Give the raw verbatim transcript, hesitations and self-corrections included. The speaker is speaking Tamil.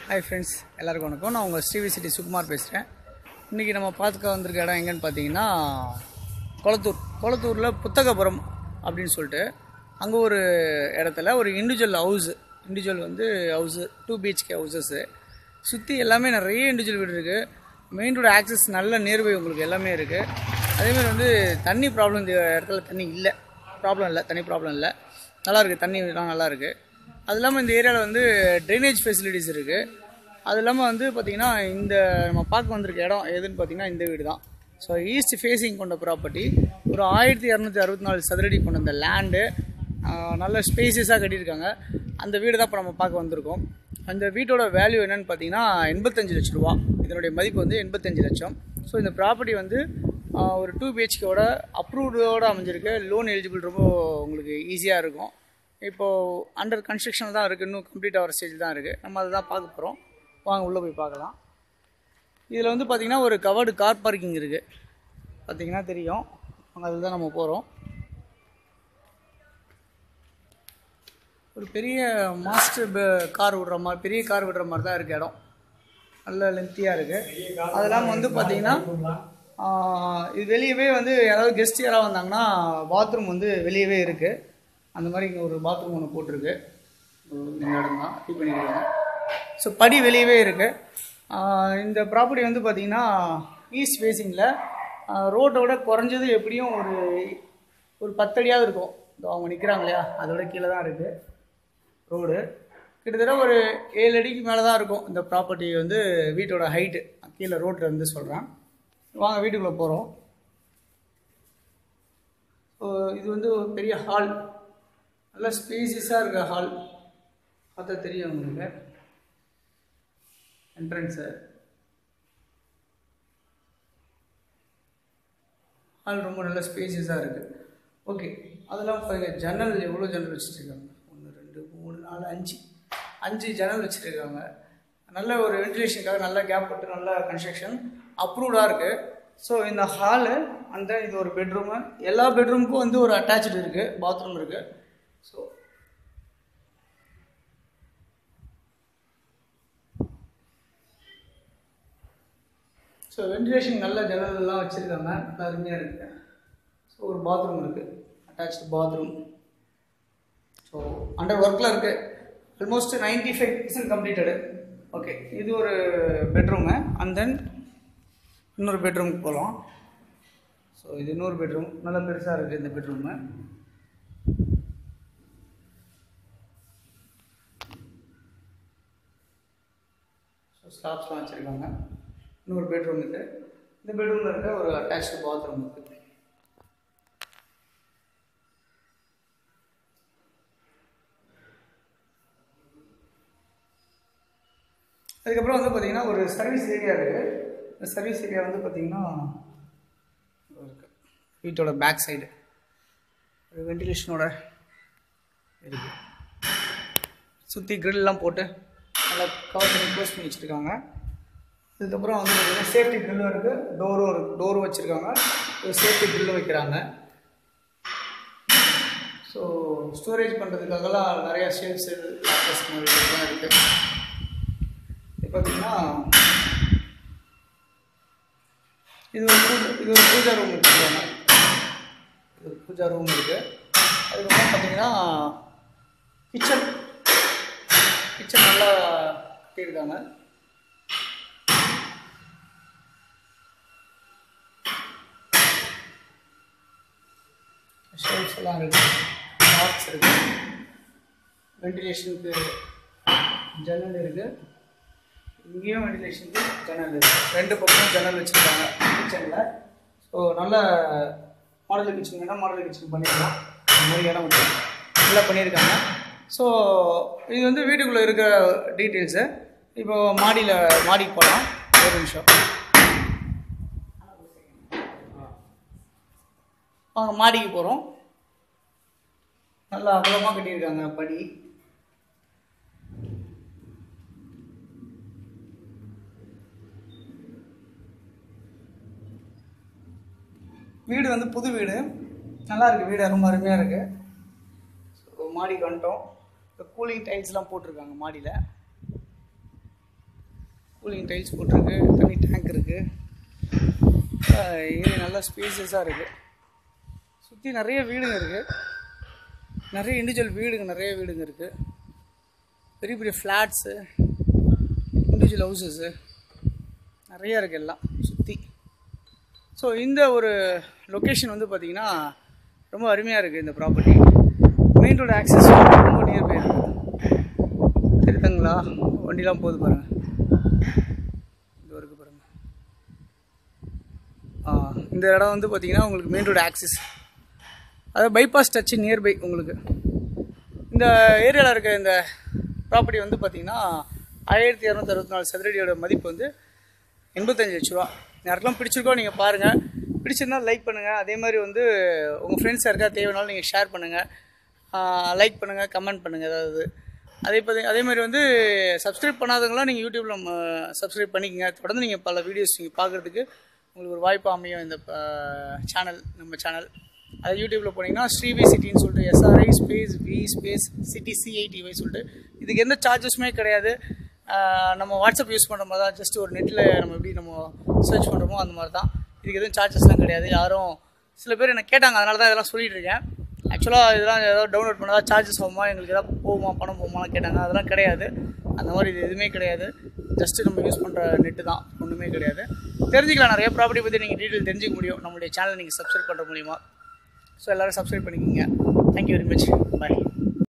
Hi friends, எல்லாருக்கும் வணக்கம். நான் உங்கள் ஸ்ரீவி சிட்டி சுகுமார் பேசுகிறேன். இன்றைக்கி நம்ம பார்த்துக்க வந்திருக்க இடம் எங்கன்னு பார்த்தீங்கன்னா கொளத்தூர் கொளத்தூரில் புத்தகபுரம் அப்படின்னு சொல்லிட்டு அங்கே ஒரு இடத்துல ஒரு இண்டிவிஜுவல் ஹவுஸ் இண்டிவிஜுவல் வந்து ஹவுஸு டூ பிஹெச்கே ஹவுசஸ்ஸு சுற்றி எல்லாமே நிறைய இண்டிவிஜுவல் வீடு இருக்குது. மெயின் ரோடு ஆக்சஸ் நல்ல நியர்பை உங்களுக்கு எல்லாமே இருக்குது. அதேமாதிரி வந்து தண்ணி ப்ராப்ளம் இந்த இடத்துல தண்ணி இல்லை ப்ராப்ளம் இல்லை தண்ணி ப்ராப்ளம் இல்லை நல்லாயிருக்கு. தண்ணிலாம் நல்லாயிருக்கு. அது இல்லாமல் இந்த ஏரியாவில் வந்து ட்ரைனேஜ் ஃபெசிலிட்டிஸ் இருக்குது. அது இல்லாமல் வந்து பார்த்திங்கன்னா இந்த நம்ம பார்க்க வந்திருக்க இடம் எதுன்னு பார்த்திங்கன்னா இந்த வீடு தான். ஸோ ஈஸ்ட் ஃபேஸிங் கொண்ட ப்ராப்பர்ட்டி, ஒரு ஆயிரத்தி இரநூத்தி அறுபத்தி நாலு சதுரடி கொண்ட இந்த லேண்டு நல்ல ஸ்பேசியஸாக கட்டியிருக்காங்க. அந்த வீடு தான் இப்போ நம்ம பார்க்க வந்திருக்கோம். அந்த வீட்டோட வேல்யூ என்னென்னு பார்த்தீங்கன்னா எண்பத்தஞ்சு லட்ச ரூபா. இதனுடைய மதிப்பு வந்து எண்பத்தஞ்சு லட்சம். ஸோ இந்த ப்ராப்பர்ட்டி வந்து ஒரு டூ பிஹெச்கேவோட அப்ரூவ்டோடு அமைஞ்சிருக்கு. லோன் எலிஜிபிள் ரொம்ப உங்களுக்கு ஈஸியாக இருக்கும். இப்போது அண்டர் கன்ஸ்ட்ரக்ஷன் தான் இருக்குது, இன்னும் கம்ப்ளீட் ஆகிற ஸ்டேஜ் தான் இருக்குது. நம்ம அதை தான் பார்க்க போகிறோம். வாங்க உள்ளே போய் பார்க்கலாம். இதில் வந்து பார்த்திங்கன்னா ஒரு கவர்டு கார் பார்க்கிங் இருக்குது, பார்த்திங்கன்னா தெரியும். அங்கே அதில் தான் நம்ம போகிறோம். ஒரு பெரிய மாஸ்டர் கார் விடுற மாதிரி பெரிய கார் விடுற மாதிரி தான் இருக்குது. இடம் நல்ல லென்த்தியாக இருக்குது. அது இல்லாமல் வந்து பார்த்திங்கன்னா இது வெளியவே வந்து யாராவது கெஸ்ட் யாராவது வந்தாங்கன்னா பாத்ரூம் வந்து வெளியவே இருக்குது. அந்த மாதிரி இங்கே ஒரு பாத்ரூம் ஒன்று போட்டிருக்கு. இந்த இடம் தான் டீ பண்ணிக்கிறாங்க. ஸோ படி வெளியவே இருக்குது. இந்த ப்ராப்பர்ட்டி வந்து பார்த்திங்கன்னா ஈஸ்ட் ஃபேஸிங்கில் ரோட்டோட குறைஞ்சது எப்படியும் ஒரு ஒரு பத்தடியாவது இருக்கும். இந்த அவங்க நிற்கிறாங்க இல்லையா, அதோட கீழே தான் இருக்குது ரோடு. கிட்டத்தட்ட ஒரு ஏழு அடிக்கு மேலே தான் இருக்கும் இந்த ப்ராப்பர்ட்டி வந்து வீட்டோட ஹைட்டு. கீழே ரோட்டில் வந்து சொல்கிறேன். வாங்க வீட்டுக்குள்ளே போகிறோம். ஸோ இது வந்து ஒரு பெரிய ஹால், நல்லா ஸ்பேசியஸாக இருக்க ஹால். பார்த்தா தெரியும் உங்களுக்கு என்ட்ரன்ஸு. ஹால் ரொம்ப நல்ல ஸ்பேசியஸாக இருக்குது. ஓகே, அதெல்லாம் பாருங்கள். ஜன்னல் எவ்வளோ ஜன்னல் வச்சுருக்காங்க? ஒன்று ரெண்டு மூணு நாலு அஞ்சு அஞ்சு ஜன்னல் வச்சுருக்காங்க. நல்ல ஒரு வென்டிலேஷனுக்காக நல்ல கேப் போட்டு நல்ல கன்ஸ்ட்ரக்ஷன் அப்ரூவ்டாக இருக்குது. ஸோ இந்த ஹாலு அந்த இது ஒரு பெட்ரூமு. எல்லா பெட்ரூமுக்கும் வந்து ஒரு அட்டாச்சு இருக்குது, பாத்ரூம் இருக்குது. ஸோ ஸோ வென்டிலேஷன் நல்ல ஜன்னல்லாம் வச்சுருக்காங்க, நல்லா அருமையாக இருக்குது. ஸோ ஒரு பாத்ரூம் இருக்குது, அட்டாச்சு பாத்ரூம். ஸோ அண்டர் ஒர்க்கில் இருக்குது. Almost ninety five percent completed. Okay, இது ஒரு பெட்ரூமு. அண்ட் தென் இன்னொரு பெட்ரூமுக்கு போகலாம். ஸோ இது இன்னொரு பெட்ரூம், நல்லா பெருசாக இருக்குது இந்த பெட்ரூமு. ஸோ ஸ்லாப்ஸ்லாம் வச்சுருக்காங்க. இன்னொரு பெட்ரூம் இருக்குது. இந்த பெட்ரூமில் இருக்க ஒரு அட்டாச்சு பாத்ரூம் இருக்குது. அதுக்கப்புறம் வந்து பார்த்திங்கன்னா ஒரு சர்வீஸ் ஏரியா இருக்குது. இந்த சர்வீஸ் ஏரியா வந்து பார்த்திங்கன்னா இருக்குது வீட்டோட பேக் சைடு. ஒரு வென்டிலேஷனோட இருக்குது. சுற்றி கிரில்லாம் போட்டு நல்லா கவர் பண்ணி க்ளோஸ் பண்ணி வச்சுருக்காங்க. அதுக்கப்புறம் வந்து பார்த்திங்கன்னா சேஃப்டி க்ரில்லும் இருக்குது, டோரும் இருக்குது. டோரும் வச்சுருக்காங்க, ஒரு சேஃப்டி க்ரில்லும் வைக்கிறாங்க. ஸோ ஸ்டோரேஜ் பண்ணுறதுக்காகலாம் நிறையா ஷேப்ஸு இதெல்லாம் இருக்குது. இப்போ பார்த்திங்கன்னா இது ஒரு பூஜை இது ஒரு பூஜா ரூம் வச்சுருக்காங்க. இது ஒரு பூஜா ரூம் இருக்குது. அதுக்கப்புறம் பார்த்திங்கன்னா கிச்சன் கிச்சன் நல்லா கட்டியிருக்காங்க. ஷெல்ஃப்ஸ் எல்லாம் இருக்குது, பாக்ஸ் இருக்குது, வென்டிலேஷனுக்கு ஜன்னல் இருக்குது. இங்கேயும் வென்டிலேஷனுக்கு ஜன்னல் இருக்குது. ரெண்டு பக்கமும் ஜன்னல் வச்சுருக்காங்க கிச்சனில். ஸோ நல்ல மாடல் கிச்சன் வேணால் மாடல் கிச்சன் பண்ணிக்கலாம். அந்த மாதிரி இடம் வந்து நல்லா பண்ணியிருக்காங்க. ஸோ இது வந்து வீட்டுக்குள்ளே இருக்கிற டீட்டெயில்ஸு. இப்போ மாடியில் மாடிக்கு போகலாம். ஒரு நிமிஷம் வாங்க, மாடிக்கு போகிறோம். நல்லா அகலமாக கட்டியிருக்காங்க படி. வீடு வந்து புது வீடு, நல்லா இருக்குது. வீடு ரொம்ப அருமையாக இருக்குது. ஸோ மாடிக்கு வந்துட்டோம். இப்போ கூலிங் டைல்ஸ்லாம் போட்டிருக்காங்க மாடியில். கூலிங் டைல்ஸ் போட்டிருக்கு, தண்ணி டேங்க் இருக்குது. ஏரியா நல்லா ஸ்பேசியஸாக இருக்குது. சுற்றி நிறைய வீடுங்க இருக்குது, நிறைய இண்டிவிஜுவல் வீடுங்க நிறைய வீடுங்க இருக்குது. பெரிய பெரிய ஃப்ளாட்ஸு, இண்டிவிஜுவல் ஹவுசஸ்ஸு நிறையா இருக்குது எல்லாம் சுற்றி. ஸோ இந்த ஒரு லொக்கேஷன் வந்து பார்த்திங்கன்னா ரொம்ப அருமையாக இருக்குது. இந்த ப்ராப்பர்ட்டி மெயின் ரோடு ஆக்சஸ் ரொம்ப நியர்பை இருக்குது. தெரியுதுங்களா, வண்டிலாம் போகுது பாருங்கள், இது வரைக்கும் பாருங்கள். ஆ இந்த இடம் வந்து பார்த்திங்கன்னா உங்களுக்கு மெயின் ரோடு ஆக்சஸ், அதாவது பைபாஸ் டச்சு நியர்பை உங்களுக்கு. இந்த ஏரியாவில் இருக்க இந்த ப்ராப்பர்ட்டி வந்து பார்த்திங்கன்னா ஆயிரத்தி இரநூத்தி அறுபத்தி நாலு சதுரடியோட மதிப்பு வந்து எண்பத்தஞ்சு லட்ச ரூபா. யாருக்கெல்லாம் பிடிச்சிருக்கோ நீங்கள் பாருங்கள், பிடிச்சிருந்தால் லைக் பண்ணுங்கள். அதே மாதிரி வந்து உங்கள் ஃப்ரெண்ட்ஸ் யாருக்கா தேவைனாலும் நீங்கள் ஷேர் பண்ணுங்கள், லைக் பண்ணுங்கள், கமெண்ட் பண்ணுங்கள் ஏதாவது. அதே பார்த்தி அதே மாதிரி வந்து சப்ஸ்கிரைப் பண்ணாதவங்களாம் நீங்கள் யூடியூப்பில் சப்ஸ்கிரைப் பண்ணிக்கோங்க. தொடர்ந்து நீங்கள் பல வீடியோஸ் நீங்கள் பார்க்குறதுக்கு உங்களுக்கு ஒரு வாய்ப்பு அமையும் இந்த சேனல், நம்ம சேனல். அது யூடியூப்பில் போனீங்கன்னா ஸ்ரீவி சிட்டின்னு சொல்லிட்டு SRI space we space city C I T Y சொல்லிட்டு, இதுக்கு எந்த சார்ஜஸுமே கிடையாது. நம்ம வாட்ஸ்அப் யூஸ் பண்ணுற மாதிரி தான், ஜஸ்ட் ஒரு நெட்டில் நம்ம எப்படி நம்ம சர்ச் பண்ணுறோமோ அந்த மாதிரி தான். இதுக்கு எதுவும் சார்ஜஸ்லாம் கிடையாது. யாரும் சில பேர் என்ன கேட்டாங்க, அதனால தான் இதெல்லாம் சொல்லிகிட்டு இருக்கேன். ஆக்சுவலாக இதெல்லாம் ஏதாவது டவுன்லோட் பண்ணால் சார்ஜஸ் ஆகுமா, எங்களுக்கு எதாவது போகுமா, பணம் போகுமான்னு கேட்டாங்க. அதெல்லாம் கிடையாது, அந்த மாதிரி இது எதுவுமே கிடையாது. ஜஸ்ட்டு நம்ம யூஸ் பண்ணுற நெட்டு தான், ஒன்றுமே கிடையாது. தெரிஞ்சுக்கலாம், நிறைய ப்ராப்பர்ட்டி பற்றி நீங்கள் டீட்டெயில் தெரிஞ்சிக்க முடியும் நம்மளுடைய சேனலை நீங்கள் சப்ஸ்கிரைப் பண்ணுற மூலிமா. ஸோ எல்லோரும் சப்ஸ்கிரைப் பண்ணிக்கோங்க. தேங்க்யூ வெரி மச், பாய்.